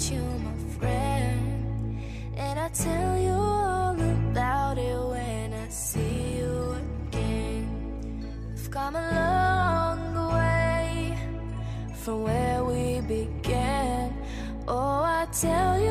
you my friend, and I'll tell you all about it when I see you again. We've come a long way from where we began. Oh, I tell you